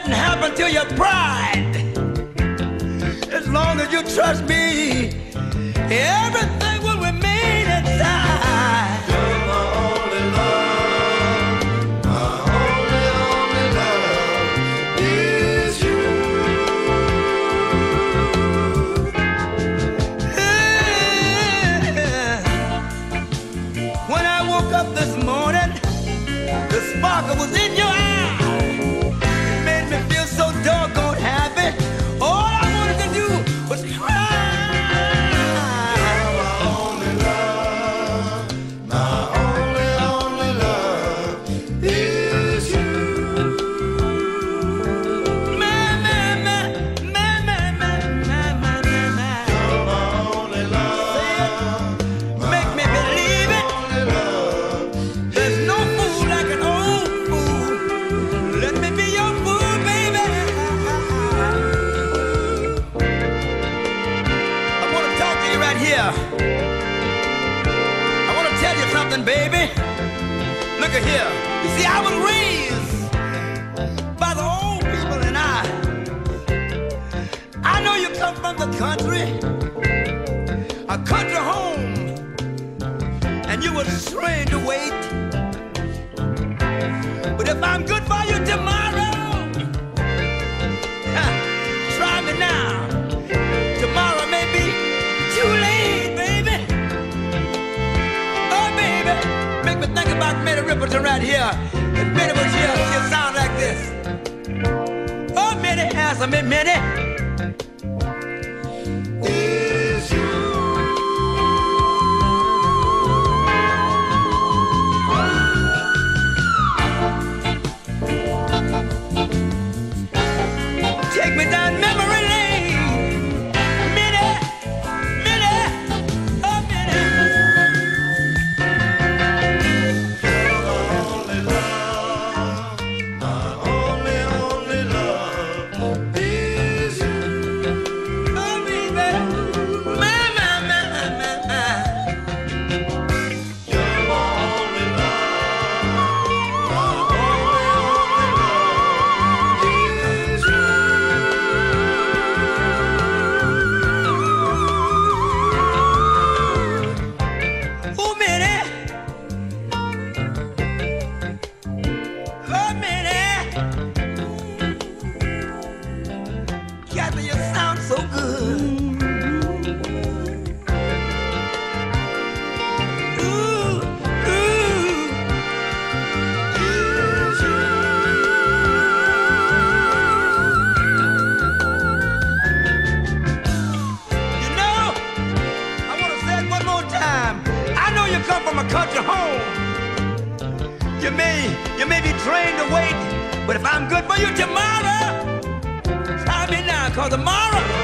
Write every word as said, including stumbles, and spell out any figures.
nothing happen to your pride. As long as you trust me, everything will remain inside. You're my only love, my only, only love is you. Yeah. When I woke up this morning, the sparkle was in your eye. It made me feel so doggone happy. All I wanted to do was cry. You're my only love, my only, only love is you. Man, man, man, man, man, man, man, man, man, man. You're my only love, Make me believe it. only love. There's no fool like an old fool. Let me be your fool, baby. I want to talk to you right here. I want to tell you something, baby. Look at here. You see, I was raised by the old people, and I. I know you come from the country, a country home, and you were trained to wait. But if I'm good for you tomorrow, ha, try me now. Tomorrow may be too late, baby. Oh, baby, make me think about Minnie Riperton right here. If Minnie was here, she'd sound like this. Oh, Minnie, answer me, Minnie. Is you. Take me down memory lane. Minnie, Minnie, oh, Minnie. You're my only love, my only, only love is you. Oh, baby. My, my, my, my, my. You're my only love, my only, only love is you. Oh, Minnie. Oh, Minnie. Kathy, you sound so good. Ooh, ooh. Is you. You know, I want to say it one more time. I know you come from a country home. You may, you may be trained to wait, but if I'm good for you tomorrow, try me now, cause tomorrow